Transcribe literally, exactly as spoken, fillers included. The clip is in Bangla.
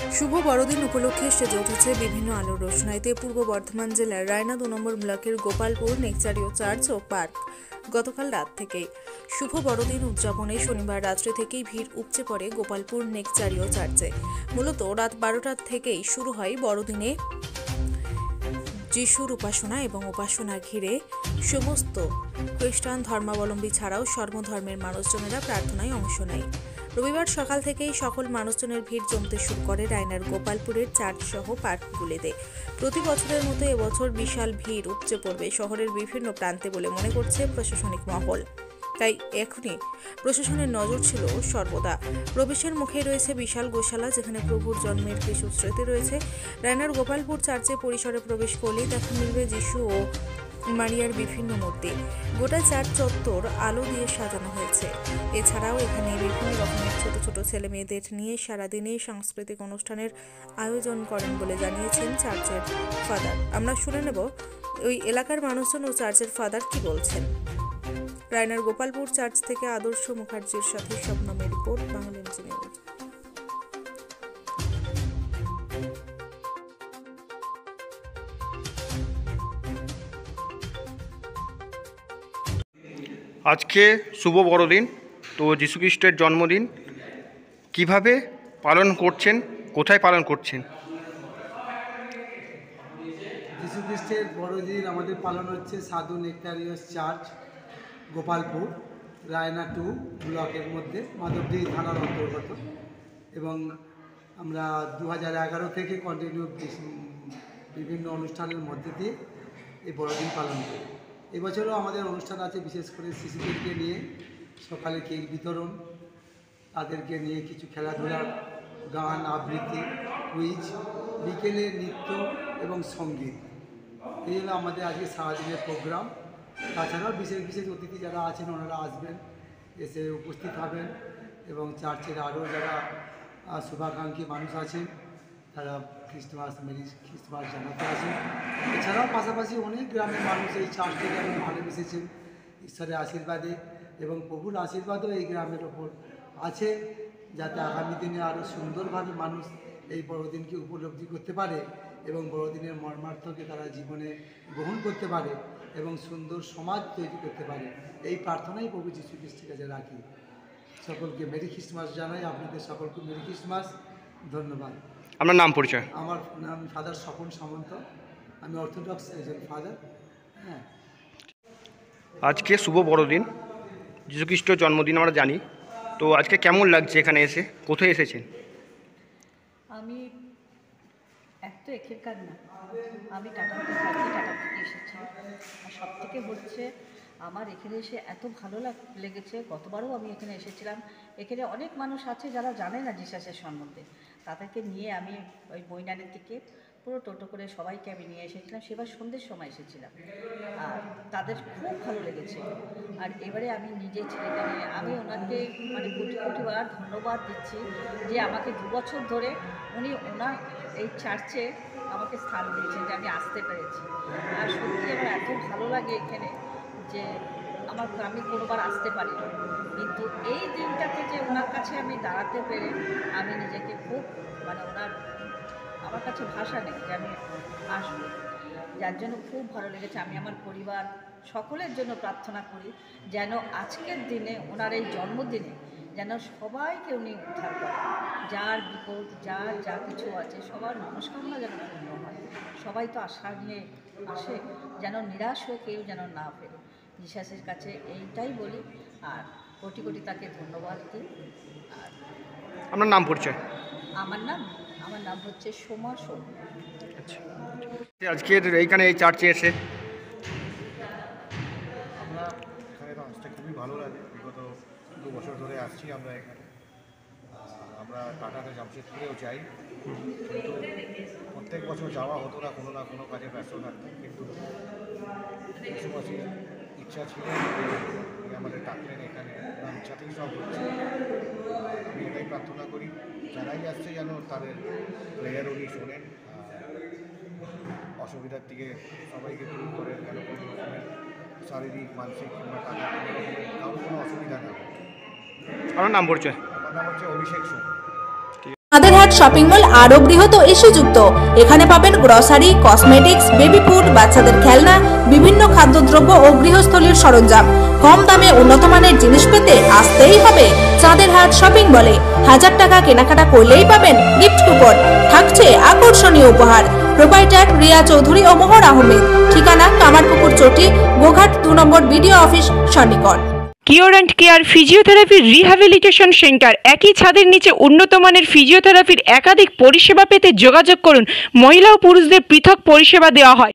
শুভ বড়দিন উপলক্ষে সেজে উঠেছে বিভিন্ন আলোর রোশনাইতে পূর্ব বর্ধমান জেলার রায়না দু নম্বর ব্লকের গোপালপুর নেকচারিও চার্চ ও পার্ক। গতকাল রাত থেকেই শুভ বড়দিন উদযাপনে শনিবার রাত্রে থেকেই ভিড় উপচে পড়ে গোপালপুর নেকচারিও চার্চে। মূলত রাত বারোটার থেকেই শুরু হয় বড়দিনে যিশুর উপাসনা এবং উপাসনা ঘিরে সমস্ত খ্রিস্টান ধর্মাবলম্বী ছাড়াও সর্বধর্মের মানুষজনেরা প্রার্থনায় অংশ নেয়। রবিবার সকাল থেকেই সকল মানুষজনের ভিড় জমতে শুরু করে রায়নার গোপালপুরের চার্চ সহ পার্কগুলিতে। প্রতি বছরের মতো এবছর বিশাল ভিড় উপচে পড়বে শহরের বিভিন্ন প্রান্তে বলে মনে করছে প্রশাসনিক মহল। তাই এখনই প্রশাসনের নজর ছিল সর্বদা। প্রবেশের মুখে রয়েছে বিশাল গোশালা, যেখানে প্রভুর জন্মের কিছু স্মৃতি রয়েছে। রায়নার গোপালপুর চার্চে পরিসরে প্রবেশ করলেই দেখা মিলবে যিশু ও মারিয়ার বিভিন্ন মূর্তি। গোটা চার্চ চত্বর আলো দিয়ে সাজানো হয়েছে। এছাড়াও এখানে বিভিন্ন রকমের ছোট ছোট ছেলে মেয়েদের নিয়ে সারাদিনে সাংস্কৃতিক অনুষ্ঠানের আয়োজন করেন বলে জানিয়েছেন চার্চের ফাদার। আমরা শুনে নেব ওই এলাকার মানুষজন ও চার্চের ফাদার কি বলছেন। রায়নার গোপালপুর চার্চ থেকে আদর্শ মুখার্জির সাথে শবনমের রিপোর্ট, বাংলা নিউজ। আজকে শুভ বড়দিন, তো যীশু খ্রিস্টের জন্মদিন কিভাবে পালন করছেন, কোথায় পালন করছেন? যীশু খ্রিস্টের বড়দিন আমাদের পালন হচ্ছে সাধু Nectarios church, Gopalpur, Raina two ব্লকের মধ্যে, মাধবদী থানার অন্তর্গত। এবং আমরা দু হাজার এগারো থেকে কন্টিনিউ বিভিন্ন অনুষ্ঠানের মধ্যে দিয়ে এই বড়দিন পালন করি। এবছরও আমাদের অনুষ্ঠান আছে, বিশেষ করে শিশুদেরকে নিয়ে সকালে কেক বিতরণ, তাদেরকে নিয়ে কিছু খেলাধুলার, গান, আবৃত্তি, কুইজ, বিকেলে নৃত্য এবং সঙ্গীত। এই হলো আমাদের আজকে সারাদিনের প্রোগ্রাম। তাছাড়াও বিশেষ বিশেষ অতিথি যারা আছেন ওনারা আসবেন, এসে উপস্থিত হবেন এবং চার্চের আরও যারা শুভাকাঙ্ক্ষী মানুষ আছেন তারা খ্রিস্টমাস মেরি খ্রিস্টমাস জানাতে আসেন। এছাড়াও পাশাপাশি অনেক গ্রামের মানুষ এই চার্চটিকে এখন ভালোবেসেছেন ঈশ্বরের আশীর্বাদে, এবং প্রভুর আশীর্বাদও এই গ্রামের ওপর আছে, যাতে আগামী দিনে আরও সুন্দরভাবে মানুষ এই বড়দিনকে উপলব্ধি করতে পারে এবং বড়দিনের মর্মার্থকে তারা জীবনে গ্রহণ করতে পারে এবং সুন্দর সমাজ তৈরি করতে পারে। এই প্রার্থনাই প্রভু যীশু খ্রিস্টের কাছে রাখি। সকলকে মেরি খ্রিস্টমাস জানাই, আপনাদের সকলকে মেরি খ্রিস্টমাস। ধন্যবাদ। আপনার নাম পরিচয়? আমার নাম ফাদার স্বপন সামন্ত, আমি অর্থোডক্স একজন ফাদার। হ্যাঁ, আজকে শুভ বড়দিন, যীশু খ্রিস্টের জন্মদিন আমরা জানি, তো আজকে কেমন লাগছে এখানে এসে? কোথায় এসেছেন? আমি এক তো এখানকার না, আমি টাটাতে থাকি, টাটা থেকে এসেছি। আর সব থেকে হচ্ছে আমার এখানে এসে এত ভালো লাগ লেগেছে। গতবারও আমি এখানে এসেছিলাম। এখানে অনেক মানুষ আছে যারা জানে না জিসাসের সম্বন্ধে, তাদেরকে নিয়ে আমি ওই বইনানের থেকে পুরো টোটো করে সবাইকে আমি নিয়ে এসেছিলাম। সেবার সন্ধ্যের সময় এসেছিলাম আর তাদের খুব ভালো লেগেছে। আর এবারে আমি নিজে ছেলেকে নিয়ে আমি ওনাকে মানে কোটি কোটিবার ধন্যবাদ দিচ্ছি যে আমাকে দু বছর ধরে উনি ওনার এই চার্চে আমাকে স্থান দিয়েছেন, যে আমি আসতে পেরেছি। আর সত্যি আমার এত ভালো লাগে এখানে যে আমার আমি কোনোবার আসতে পারি না, কিন্তু এই দিনটাতে যে ওনার কাছে আমি দাঁড়াতে পেরে আমি নিজেকে খুব মানে ওনার আমার কাছে ভাষা নেই যে আমি আসবো, যার জন্য খুব ভালো লেগেছে। আমি আমার পরিবার সকলের জন্য প্রার্থনা করি যেন আজকের দিনে ওনার এই জন্মদিনে যেন সবাইকে উনি উদ্ধার করেন, যার বিপদ যার যা কিছু আছে সবার মনস্কামনা যেন পূর্ণ হয়। সবাই তো আশা নিয়ে আসে, যেন নিরাশ হয়ে কেউ যেন না ফেরে। জিসাসের কাছে এইটাই বলি আর কোটি কোটি তাকে ধন্যবাদ দিই। আর আপনার নাম পরিচয়? আমার নাম আমার নাম হচ্ছে সোমা সোম। আচ্ছা, আজকের এইখানে এই চার্চে এসে আমরা এখানে তো আসতে খুবই ভালো লাগে। বিগত দু বছর ধরে আসছি আমরা এখানে। আমরা টাটাতে জামশেদপুরেও যাই, কিন্তু প্রত্যেক বছর যাওয়া হতো না, কোনো না কোনো কাজে ব্যস্ত থাকতাম। কিন্তু পশুপাশির ইচ্ছা ছিল, আমাদের ডাকলেন এখানে, ওনার ইচ্ছাতেই সব হচ্ছে। আমি এটাই প্রার্থনা করি যারাই আসছে যেন তাদের প্রেয়ার উনি শোনেন, অসুবিধার দিকে সবাইকে দূর করেন, যেন কোনো রকমের শারীরিক, মানসিক কিংবা টাকা কোনো রকমের কারো কোনো অসুবিধা না হয়। আপনার নাম পরিচয়? আমার নাম হচ্ছে অভিষেক সোম। চাঁদেরহাট শপিং মল আরো বৃহৎ ও এসিযুক্ত। এখানে পাবেন গ্রসারি, কসমেটিক্স, বেবি ফুড, বাচ্চাদের খেলনা, বিভিন্ন খাদ্যদ্রব্য ও গৃহস্থলীর সরঞ্জাম। কম দামে উন্নত মানের জিনিস পেতে আসতেই হবে চাঁদেরহাট শপিং মলে। হাজার টাকা কেনাকাটা করলেই পাবেন গিফট কুপন, থাকছে আকর্ষণীয় উপহার। প্রোপাইটার রিয়া চৌধুরী ও মোহর আহমেদ। ঠিকানা কামারপুকুর চটি, গোঘাট দু নম্বর বিডিও অফিস সন্নিকট। Cure and care physiotherapy rehabilitation centre. একই ছাদের নিচে উন্নত মানের ফিজিওথেরাপির একাধিক পরিষেবা পেতে যোগাযোগ করুন। মহিলা ও পুরুষদের পৃথক পরিষেবা দেওয়া হয়।